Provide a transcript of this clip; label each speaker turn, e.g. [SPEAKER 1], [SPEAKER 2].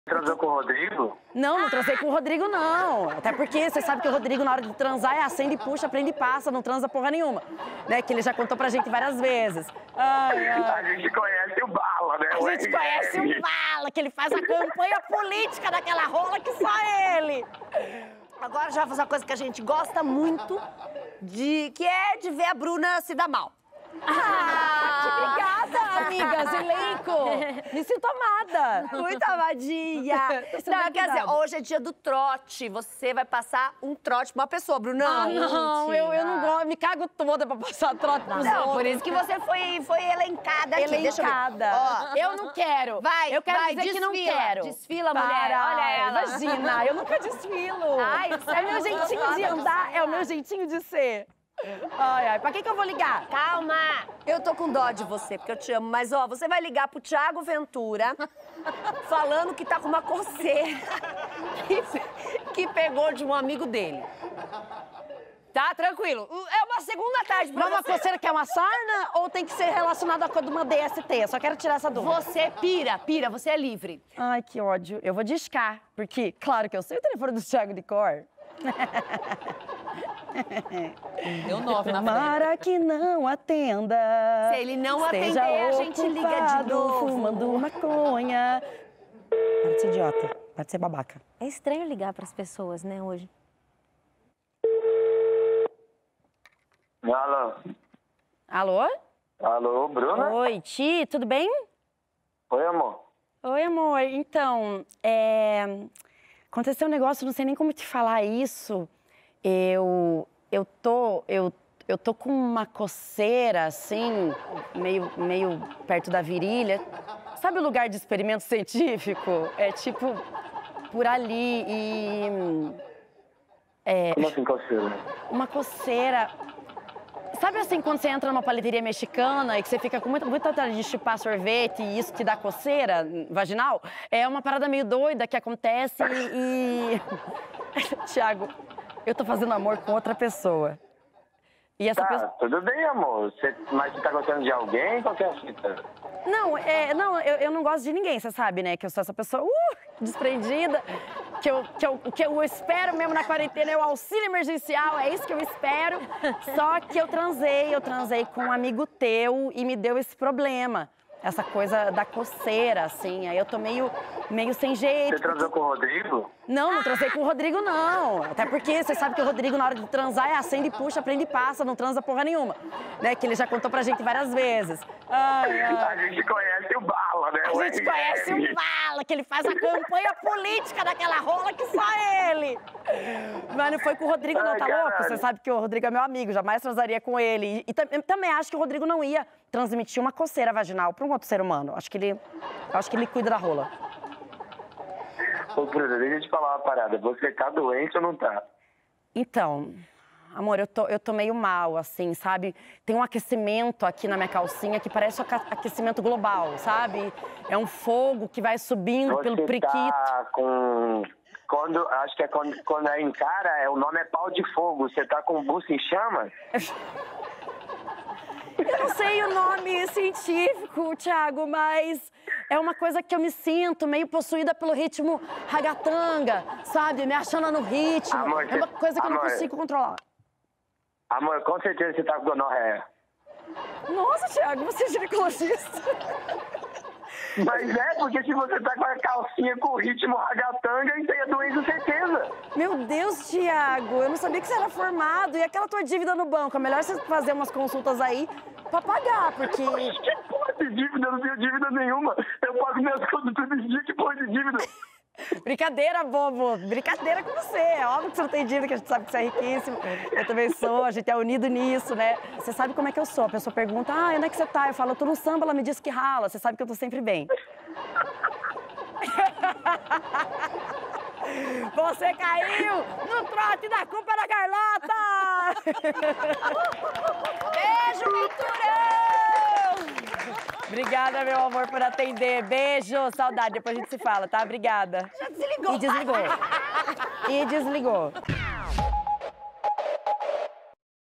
[SPEAKER 1] Transou com o Rodrigo?
[SPEAKER 2] Não, não transei com o Rodrigo, não. Até porque você sabe que o Rodrigo, na hora de transar, é acende e puxa, prende e passa, não transa porra nenhuma. Né? Que ele já contou pra gente várias vezes. Ai, ai.
[SPEAKER 1] A gente conhece o Bala, né?
[SPEAKER 2] A gente conhece o Bala, que ele faz a campanha política daquela rola que só ele. Agora já vou fazer uma coisa que a gente gosta muito, que é de ver a Bruna se dar mal.
[SPEAKER 3] Obrigada, amigas, elenco! Me sinto amada!
[SPEAKER 2] Muito amadinha! Não, quer dizer, hoje é dia do trote. Você vai passar um trote pra uma pessoa, Brunão.
[SPEAKER 3] Ah, não, eu não gosto, me cago toda pra passar trote pros outros.
[SPEAKER 2] Não, por isso que você foi elencada aqui.
[SPEAKER 3] Elencada.
[SPEAKER 2] Ó,
[SPEAKER 3] eu não quero.
[SPEAKER 2] Vai,
[SPEAKER 3] eu quero
[SPEAKER 2] vai,
[SPEAKER 3] dizer que não quero.
[SPEAKER 2] Desfila, mulher, olha ela.
[SPEAKER 3] Imagina, eu nunca desfilo.
[SPEAKER 2] Ai,
[SPEAKER 3] é meu jeitinho de andar, é o meu jeitinho de ser. Ai, ai, pra que eu vou ligar?
[SPEAKER 2] Calma! Eu tô com dó de você, porque eu te amo. Mas, ó, você vai ligar pro Thiago Ventura falando que tá com uma coceira que pegou de um amigo dele. Tá? Tranquilo. É uma segunda tarde pra
[SPEAKER 3] Mas uma coceira que é uma sarna ou tem que ser relacionada com uma DST? Eu só quero tirar essa dúvida.
[SPEAKER 2] Você pira, você é livre.
[SPEAKER 3] Ai, que ódio. Eu vou discar, porque, claro que eu sei o telefone do Thiago de cor.
[SPEAKER 4] Deu 9 na frente.
[SPEAKER 3] Tomara que não atenda.
[SPEAKER 2] Se ele não
[SPEAKER 3] Esteja
[SPEAKER 2] atender, a gente liga de novo.
[SPEAKER 3] Fumando maconha. Para de ser idiota, para de ser babaca.
[SPEAKER 5] É estranho ligar pras pessoas, né, hoje.
[SPEAKER 1] Alô?
[SPEAKER 3] Alô?
[SPEAKER 1] Alô, Bruna?
[SPEAKER 3] Oi, Ti, tudo bem?
[SPEAKER 1] Oi, amor.
[SPEAKER 3] Oi, amor. Então, aconteceu um negócio, não sei nem como te falar isso. Eu tô com uma coceira, assim, meio perto da virilha. Sabe o lugar de experimento científico? É tipo por ali e...
[SPEAKER 1] Como assim, coceira?
[SPEAKER 3] Uma coceira... Sabe assim, quando você entra numa paleteria mexicana e que você fica com muita vontade de chupar sorvete e isso te dá coceira vaginal? É uma parada meio doida que acontece e... Thiago, eu tô fazendo amor com outra pessoa. E essa pessoa...
[SPEAKER 1] Tudo bem, amor. Mas você tá gostando de alguém? Qual que é a fita?
[SPEAKER 3] Não, eu não gosto de ninguém, você sabe, né? Que eu sou essa pessoa desprendida. O que eu espero mesmo na quarentena é o auxílio emergencial, é isso que eu espero. Só que eu transei com um amigo teu e me deu esse problema. Essa coisa da coceira, assim. Aí eu tô meio sem jeito.
[SPEAKER 1] Você transou com o Rodrigo?
[SPEAKER 3] Não transei com o Rodrigo, não. Até porque você sabe que o Rodrigo, na hora de transar, é acende e puxa, prende e passa, não transa porra nenhuma. Né? Que ele já contou pra gente várias vezes. Ai, ai.
[SPEAKER 1] A gente conhece o Bala, né?
[SPEAKER 3] A gente conhece o Bala, que ele faz a campanha política daquela rola que só ele. Mas não foi com o Rodrigo, não, tá louco? Você sabe que o Rodrigo é meu amigo, jamais transaria com ele. E também acho que o Rodrigo não ia transmitir uma coceira vaginal pra um outro ser humano. Acho que ele cuida da rola.
[SPEAKER 1] Ô, Bruna, deixa eu te falar uma parada. Você tá doente ou não tá?
[SPEAKER 3] Então, amor, eu tô meio mal, assim, sabe? Tem um aquecimento aqui na minha calcinha que parece um aquecimento global, sabe? É um fogo que vai subindo pelo priquito.
[SPEAKER 1] Tá com... Acho que quando é em cara, o nome é pau de fogo. Você tá com o buço em chamas?
[SPEAKER 3] Eu não sei o nome científico, Thiago, mas é uma coisa que eu me sinto meio possuída pelo ritmo ragatanga, sabe? Me achando no ritmo.
[SPEAKER 1] Amor,
[SPEAKER 3] é uma coisa que eu não consigo controlar.
[SPEAKER 1] Amor, com certeza você tá com gonorreia.
[SPEAKER 3] Nossa, Thiago, você é ginecologista.
[SPEAKER 1] Mas porque se você tá com a calcinha com o ritmo ragatanga, isso aí é doença, certeza.
[SPEAKER 3] Meu Deus, Thiago, eu não sabia que você era formado. E aquela tua dívida no banco? É melhor você fazer umas consultas aí pra pagar, porque...
[SPEAKER 1] Que porra de dívida? Eu não tenho dívida nenhuma. Eu pago minhas contas todo dia, que porra de dívida?
[SPEAKER 3] Brincadeira, bobo. Brincadeira com você. É óbvio que você não tem dívida, que a gente sabe que você é riquíssimo. Eu também sou, a gente é unido nisso, né? Você sabe como é que eu sou. A pessoa pergunta, onde é que você tá? Eu falo, eu tô no samba, ela me diz que rala. Você sabe que eu tô sempre bem. Você caiu no trote da culpa da Carlota!
[SPEAKER 2] Beijo, Venturão!
[SPEAKER 3] Obrigada, meu amor, por atender. Beijo, saudade. Depois a gente se fala, tá? Obrigada.
[SPEAKER 2] Já desligou.
[SPEAKER 3] E desligou.